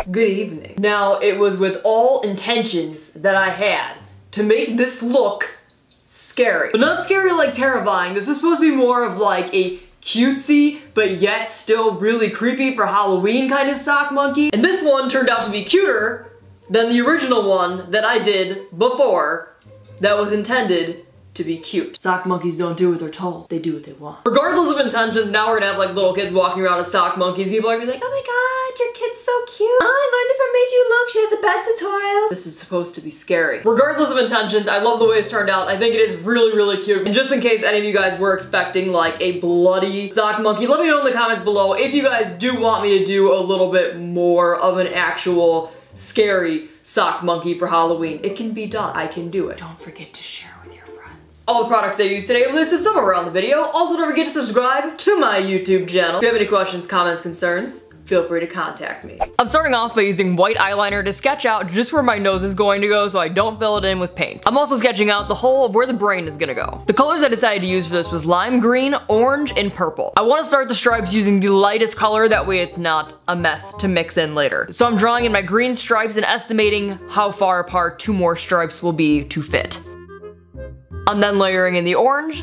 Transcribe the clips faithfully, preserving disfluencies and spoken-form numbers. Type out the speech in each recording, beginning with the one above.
Good evening. Now, it was with all intentions that I had to make this look scary. But not scary like terrifying. This is supposed to be more of like a cutesy, but yet still really creepy for Halloween kind of sock monkey. And this one turned out to be cuter than the original one that I did before that was intended to be cute. Sock monkeys don't do what they're told, they do what they want. Regardless of intentions, now we're gonna have like little kids walking around as sock monkeys. People are gonna be like, oh my god, your kid's so cute. Oh, I learned it from Made You Look, she has the best tutorials. This is supposed to be scary. Regardless of intentions, I love the way it's turned out. I think it is really, really cute. And just in case any of you guys were expecting like a bloody sock monkey, let me know in the comments below if you guys do want me to do a little bit more of an actual scary sock monkey for Halloween. It can be done. I can do it. Don't forget to share with your friends. All the products I used today are listed somewhere around the video. Also, don't forget to subscribe to my YouTube channel. If you have any questions, comments, concerns, feel free to contact me. I'm starting off by using white eyeliner to sketch out just where my nose is going to go so I don't fill it in with paint. I'm also sketching out the whole of where the brain is gonna go. The colors I decided to use for this was lime green, orange, and purple. I want to start the stripes using the lightest color, that way it's not a mess to mix in later. So I'm drawing in my green stripes and estimating how far apart two more stripes will be to fit. I'm then layering in the orange,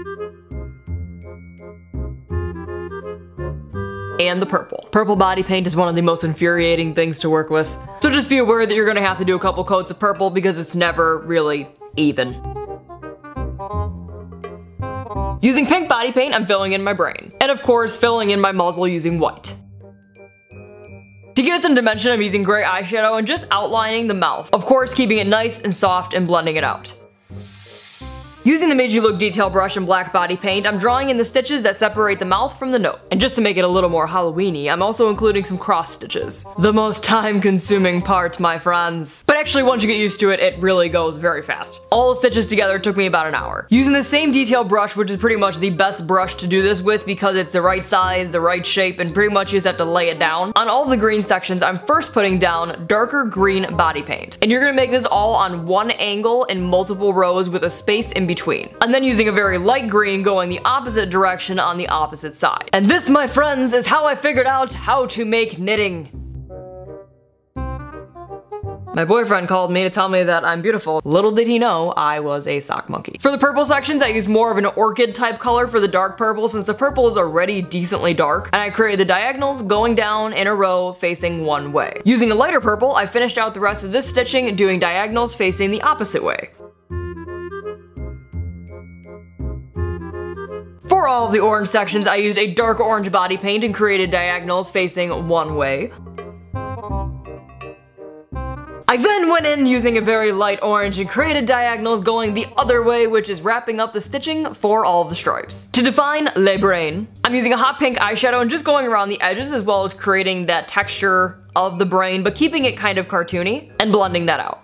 and the purple. Purple body paint is one of the most infuriating things to work with. So just be aware that you're gonna have to do a couple coats of purple because it's never really even. Using pink body paint, I'm filling in my brain. And of course, filling in my muzzle using white. To give it some dimension, I'm using gray eyeshadow and just outlining the mouth. Of course, keeping it nice and soft and blending it out. Using the Made You Look detail brush and black body paint, I'm drawing in the stitches that separate the mouth from the nose. And just to make it a little more Halloween-y, I'm also including some cross stitches. The most time-consuming part, my friends. But actually, once you get used to it, it really goes very fast. All the stitches together took me about an hour. Using the same detail brush, which is pretty much the best brush to do this with because it's the right size, the right shape, and pretty much you just have to lay it down. On all of the green sections, I'm first putting down darker green body paint. And you're gonna make this all on one angle in multiple rows with a space in between. And then using a very light green going the opposite direction on the opposite side. And this, my friends, is how I figured out how to make knitting. My boyfriend called me to tell me that I'm beautiful. Little did he know I was a sock monkey. For the purple sections, I used more of an orchid type color for the dark purple since the purple is already decently dark, and I created the diagonals going down in a row facing one way. Using a lighter purple, I finished out the rest of this stitching doing diagonals facing the opposite way. For all of the orange sections, I used a dark orange body paint and created diagonals facing one way. I then went in using a very light orange and created diagonals going the other way, which is wrapping up the stitching for all of the stripes. To define le brain, I'm using a hot pink eyeshadow and just going around the edges as well as creating that texture of the brain, but keeping it kind of cartoony and blending that out.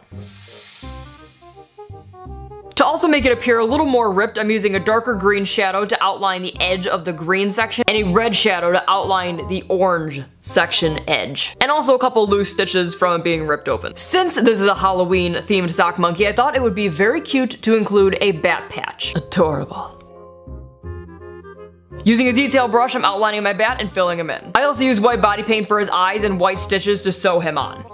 To also make it appear a little more ripped, I'm using a darker green shadow to outline the edge of the green section and a red shadow to outline the orange section edge. And also a couple loose stitches from it being ripped open. Since this is a Halloween themed sock monkey, I thought it would be very cute to include a bat patch. Adorable. Using a detail brush, I'm outlining my bat and filling him in. I also use white body paint for his eyes and white stitches to sew him on.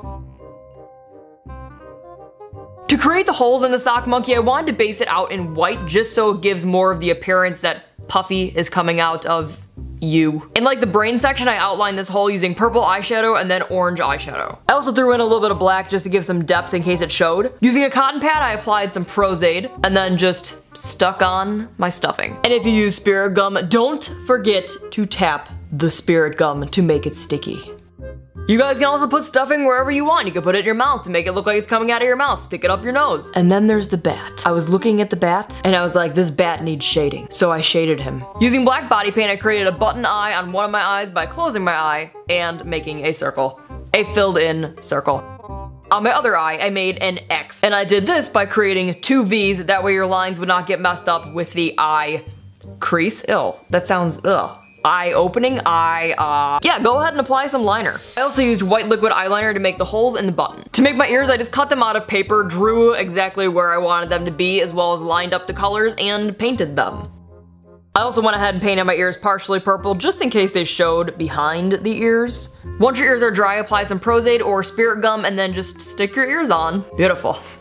To create the holes in the sock monkey, I wanted to base it out in white just so it gives more of the appearance that Puffy is coming out of you. In like the brain section, I outlined this hole using purple eyeshadow and then orange eyeshadow. I also threw in a little bit of black just to give some depth in case it showed. Using a cotton pad, I applied some Prosaid and then just stuck on my stuffing. And if you use spirit gum, don't forget to tap the spirit gum to make it sticky. You guys can also put stuffing wherever you want. You can put it in your mouth to make it look like it's coming out of your mouth. Stick it up your nose. And then there's the bat. I was looking at the bat and I was like, this bat needs shading. So I shaded him. Using black body paint, I created a button eye on one of my eyes by closing my eye and making a circle. A filled in circle. On my other eye, I made an X. And I did this by creating two V's. That way your lines would not get messed up with the eye crease. Ew, that sounds, ugh. Eye opening, eye, uh... yeah, go ahead and apply some liner. I also used white liquid eyeliner to make the holes in the button. To make my ears, I just cut them out of paper, drew exactly where I wanted them to be, as well as lined up the colors and painted them. I also went ahead and painted my ears partially purple just in case they showed behind the ears. Once your ears are dry, apply some Prosaid or spirit gum and then just stick your ears on. Beautiful.